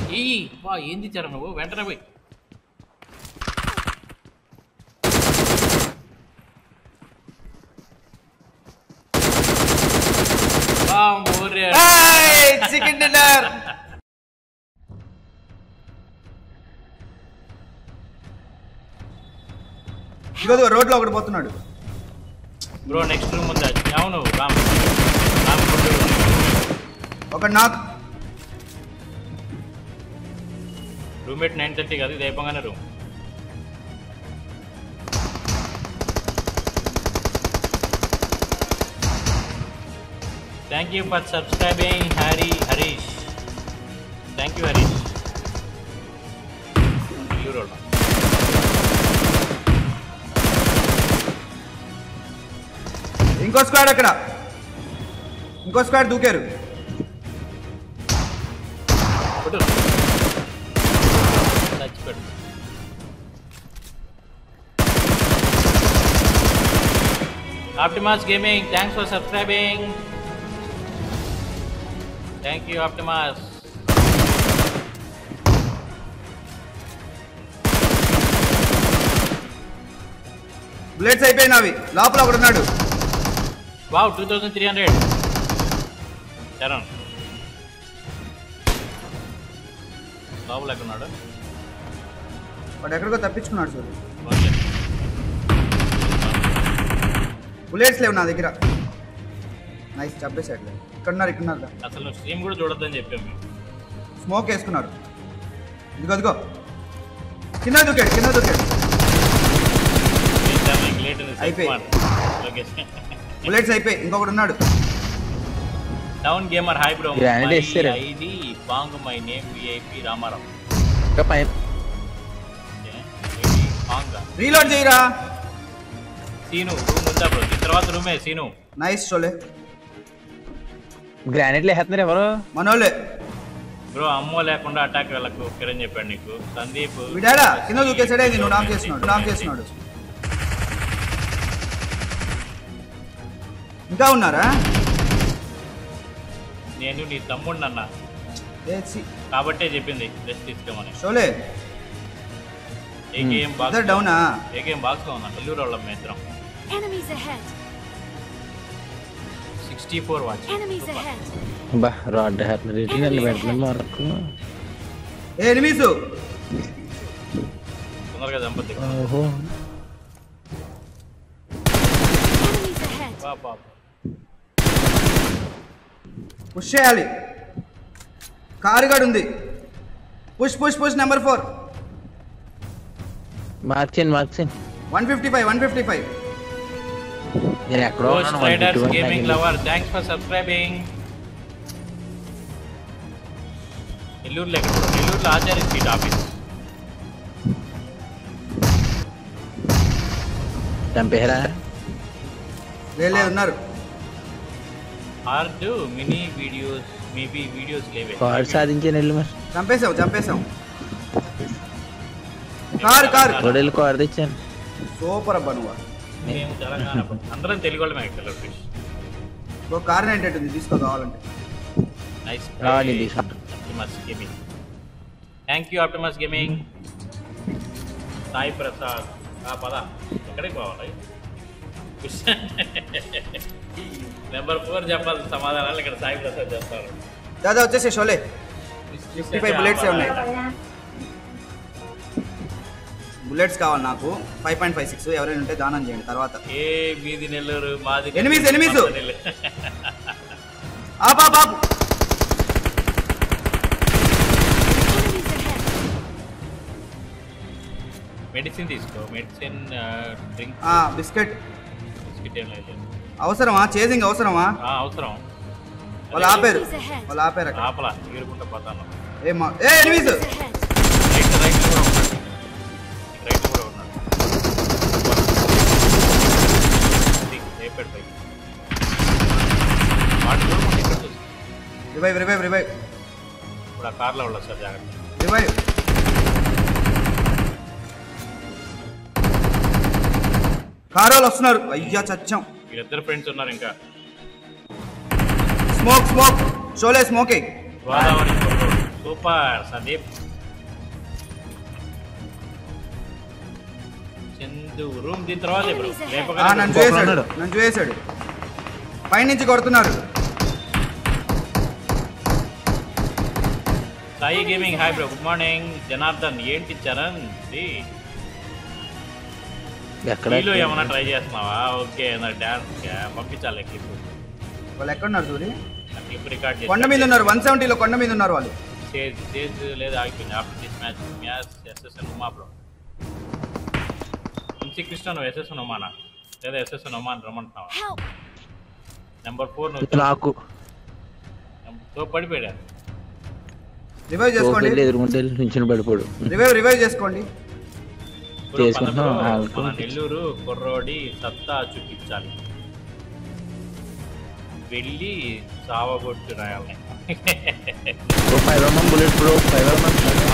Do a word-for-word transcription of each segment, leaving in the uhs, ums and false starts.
ఈ వా ఏంది ఇచ్చారు నువ్వు వెంటనే పోయి చికెన్ డిన్నర్ ఇదిగో రోడ్లో ఒకటి పోతున్నాడు బ్రో నెక్స్ట్ రూమ్ ఉంది అవును రామ్ రామ్ ఒక నాక్ రూమ్మేట్ నైన్ థర్టీ కాదు ఇది అయిపోగానే room thank you for subscribing Hari Harish thank you Harish యూరోలో ఇంకో స్క్వాడ్ అక్కడ ఇంకో స్క్వాడ్ దూకారు Optimus Gaming, thanks for subscribing. Thank you, Optimus. Bullets అయిపోయినవి లోపల ఒకడు ఉన్నాడు wow two thousand three hundred Charan లోపల ఎక్కడున్నాడు వాడు ఎక్కడికో తప్పించుకున్నాడు చూడు బుల్లెట్స్ లేవు నా దగ్గర నైస్ చంపేసాడు ఇక్కడ ఉన్నారు ఇక్కడ ఉన్నారు అసలు నువ్వు స్ట్రీమ్ కూడా చూడొద్దని చెప్పాము స్మోక్ వేసుకున్నారు ఇదిగో అదిగో కింద దూకాడు కింద దూకాడు అయిపోయి బుల్లెట్స్ అయిపోయి ఇంకొకటి ఉన్నాడు down gamer hi bro ID bang my name VIP Ramarao reload చేయరా సీను రూమ్ ఉందా బ్రో దీని తర్వాత రూమే సీను నైస్ షోలే గ్రానైట్లు వేస్తున్నారు ఎవరు మనోలే బ్రో అమ్మో లేకుండా అటాక్ వెళ్ళకు కిరణ్ చెప్పాడు నీకు సందీప్ విడాడా కింద దూకేసాడే నువ్వు నామ్ చేస్తున్నాడు నామ్ చేస్తున్నాడు ఇంకా ఉన్నారా నేను నీ తమ్ముడిని అన్నా కాబట్టే చెప్పింది రెస్ట్ తీసుకోమని షోలే ఏ గేమ్ బాక్స్ డౌనా ఏ గేమ్ బాక్స్ లో ఉన్నా నెల్లూరు వాళ్ళం మేత్రం సిక్స్టీ ఫోర్ వాచ్ బా రాడ్ హ్యాపీ రేటింగ్ అని పెడుతున్నాను మార్కు ఏ ఎనిమీస్ తొందరగా చంపొద్దు ఓహో బా బా పుష్ చేయాలి కారుగాడు ఉంది push push push number four మార్చిన్ మార్చిన్ one fifty five one fifty five నేను ఎక్కడో Striders Gaming lover thanks for subscribing నెల్లూరులో ఎక్కడ నెల్లూరులో ఆచార్య స్ట్రీట్ ఆఫీస్ చంపేరా లేదు ఉన్నారు hard mini videos maybe videos లేవే కార్ సాధించే నెల్లు మరి చంపేసాం చంపేసాం కార్ కార్ గొడవలు కార్ తెచ్చాను సూపర్ అబ్బా నువ్వు మేము తెలంగాణ అందరం తెలుగు వాళ్ళమే యాక్చువల్లీ ఫిష్ ఒక కార్ ఏంటంటే తీసుకో కావాలంటే నైస్ రాని తీసుకుంటా Optimus Gaming thank you Optimus Gaming Sai Prasad ఆ పద ఎక్కడికి పోవాలి నెంబర్ ఫోర్ చెప్పాల్సిన సమాధానాలు ఇక్కడ సాయి ప్రసాద్ చెప్తారు దాదా వచ్చేసి షోలే ఫిఫ్టీ ఫైవ్ బుల్లెట్స్ ఉన్నాయి బుల్లెట్స్ కావాలి నాకు ఫైవ్ పాయింట్ ఫైవ్ సిక్స్ ఎవరైనా ఉంటే దానం చేయండి తర్వాత ఏ మీది నెల్లూరు మాది ఎనిమిస్ ఎనిమిస్ ఆపు ఆపు ఆపు మెడిసిన్ తీసుకో మెడిసిన్ డ్రింక్ బిస్కెట్ బిస్కెట్ ఏం లేదు అవసరమా చేజింగ్ అవసరమా అవసరం వాళ్ళు ఆపారు వాళ్ళు ఆపారు ఆపలా ఎగురుకుంటా పోతాను ఏమా ఏ ఎనిమిస్ రైట్ రైట్ కూడా ఉన్నాడు రైట్ కూడా ఉన్నాడు రేపటి పై వాటి కూడా మనం ఇక్కడ చూస్తాం రివైవ్ రివైవ్ రివైవ్ ఇప్పుడు ఆ కార్లో ఉండదు సార్ జాగ్రత్త రివైవ్ కారోలు వస్తున్నారు అయ్యా చచ్చాం వీళ్ళిద్దరు ఫ్రెండ్స్ ఉన్నారు ఇంకా స్మోక్ స్మోక్ షోలే smoking Godavari super Sandeep. Chandu room దీని తర్వాత బ్రో ఆ నన్ను చూసాడు నన్ను చూసాడు పై నుంచి కొడుతున్నారు. Sai gaming hi bro good morning. Janardhan ఏంటి చరణ్ ఎక్కడ నీలో ఏమన్నా ట్రై చేస్తున్నావా? ఓకే నాకు డాన్స్ పంపించాలి క్లిప్. వాళ్ళు ఎక్కడున్నారు చూడి? క్లిప్ రికార్డ్ చేసి కొండ మీద ఉన్నారు. వన్ సెవెంటీలో కొండ మీద ఉన్నారు వాళ్ళు. స్టేజ్ స్టేజ్ లేదా ఆగిపోయింది after this match match SSN Uma bro. ఇంచి కృష్ణ నువ్వు ఎస్ఎస్ఎన్ ఉమానా లేదా ఎస్ఎస్ఎన్ ఉమాన్ రమ్మంటున్నావా? నెంబర్ ఫోర్ నువ్వు నాకు తో పడిపోయా. రివైవ్ చేసుకోండి. ఎదురుకుంటే నుంచి పడిపోడు. రివైవ్ రివైవ్ చేసుకోండి. మన నెల్లూరు కుర్రోడి సత్తా చూపించాలి. వెళ్ళి చావగొట్టు రాయాలని. Bullet bro five mm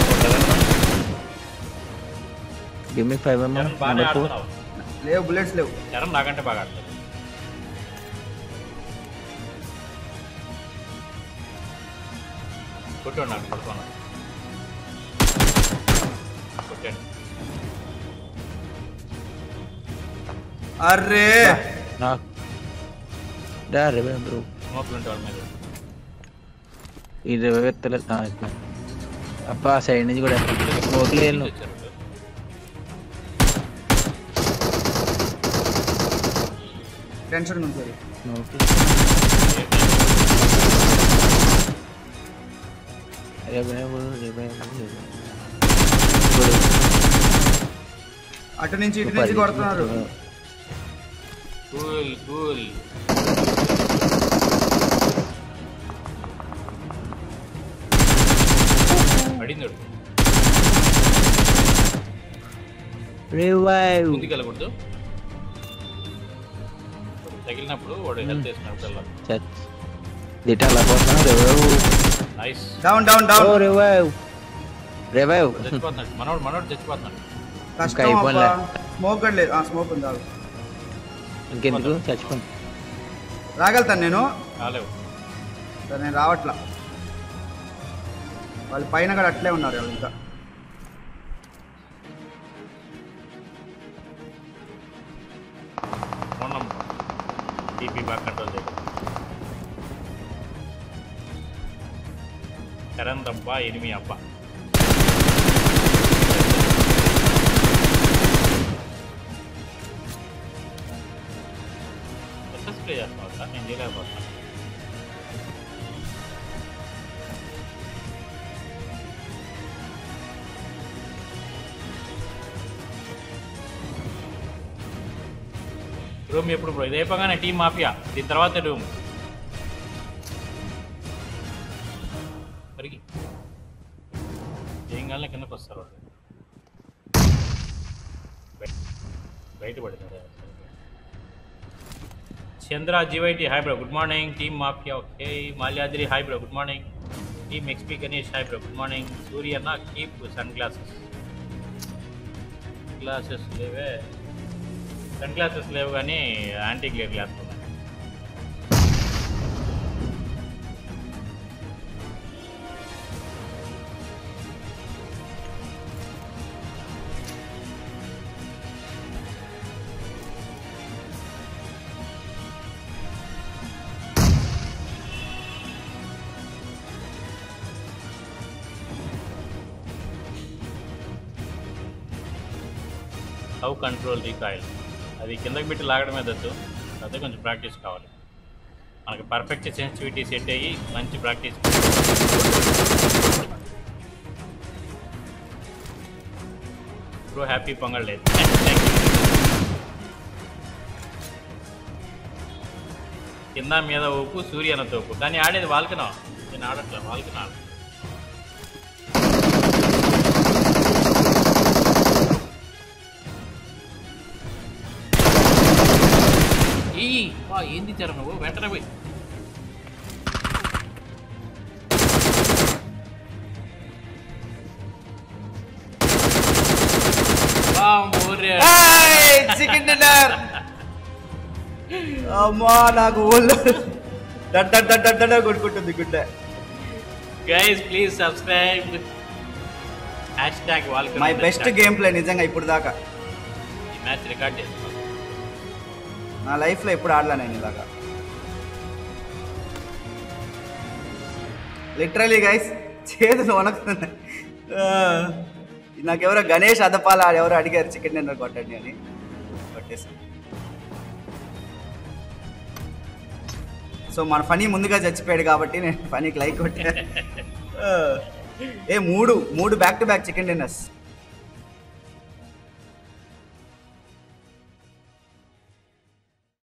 give me five mm. బాగానే ఆడుతున్నావు. లేవు బుల్లెట్స్ లేవు. చరణ్ నాకంటే బాగా ఆడుతుంది. కొట్టున్నాడు కొట్టుకున్నాడు కొట్టండి. అర్రే నాకు డా రివైవ్ బ్రో. స్మోక్లు ఉంటే వాళ్ళ మీద ఇది వెత్తలేదు. అప్ప సైడ్ నుంచి కూడా స్మోక్ లేదు. టెన్షన్ ఉంది. అటు నుంచి ఇటు నుంచి కొడుతున్నారు. Cool cool. పడింది రివైవ్. ముందుకెళ్ళకూడదు. తగిలినప్పుడు వాడు హెల్త్ వేసినప్పుడు nice. Down down down. Revive revive. చచ్చిపోతున్నాడు మనోడు మనోడు చచ్చిపోతున్నాడు. కష్టం అబ్బా. స్మోక్ కూడా లేదు. స్మోక్ ఉంది. ఇంకెందుకు చచ్చిపోయింది. రాగలుగుతాను నేను. రాలేవు. సరే నేను రావట్లా. వాళ్ళు పైన కూడా అట్లే ఉన్నారు వాళ్ళు ఇంకా. టీపీ బాగా కంట్రోల్ చేయాలి. కరణ్ అబ్బా ఎనిమి అబ్బా. ఎస్ఎస్ ప్లే చేస్తావు సార్ నేను చేయలేకపోతున్నాను. రూమ్ ఎప్పుడు బ్రో? ఇది అయిపోగానే టీమ్ మాఫియా, దీని తర్వాత రూమ్. పరిగి ఏం కాలే కిందకు వస్తారు బయట పడుతుంది. Chandra GYT hi bro good morning. Team mafia okay. Malyadri hi bro good morning. Team XP Ganesh hi bro good morning. Surya అన్న కీప్ సన్ గ్లాసెస్. గ్లాసెస్ లేవే, సన్ గ్లాసెస్ లేవు కానీ యాంటీ గ్లేర్ గ్లాస్ ఉన్నాయి. హౌ కంట్రోల్ రీకాయిల్, అది కిందకి పెట్టి లాగడమే దద్దు. అదే కొంచెం ప్రాక్టీస్ కావాలి మనకి. పర్ఫెక్ట్ సెన్సిటివిటీ సెట్ అయ్యి మంచి ప్రాక్టీస్. బ్రో హ్యాపీ పొంగల్ లేదు. Thank you. కింద మీద ఊపు సూర్యన తోపు, కానీ ఆడేది వాళ్ళకినా, నేను ఆడట్లే వాళ్ళకి ఆడ. ఏంది తెర నువ్వు వెంటనే పోయి చికెన్ డిన్నర్. అమ్మా నాకు ఒళ్ళు దడ్డ దడ్డ కొట్టుకుంటుంది గుడ్డ. Guys please subscribe hashtag welcome my best game play నిజంగా ఇప్పుడు దాకా ఈ మ్యాచ్ రికార్డ్ చేస్తున్నాను నా లైఫ్లో ఎప్పుడు ఆడలే నేను ఇలాగా లిటరలీ గైస్ చేతులు వణకుతున్నాయి నాకెవరో గణేష్ అదపాల ఎవరో అడిగారు చికెన్ డిన్నర్ కొట్టండి అని కొట్టేసాను. సో మన ఫనీ ముందుగా చచ్చిపోయాడు కాబట్టి నేను ఫనీకి లైక్ కొట్టా. ఏ మూడు మూడు back to back chicken dinners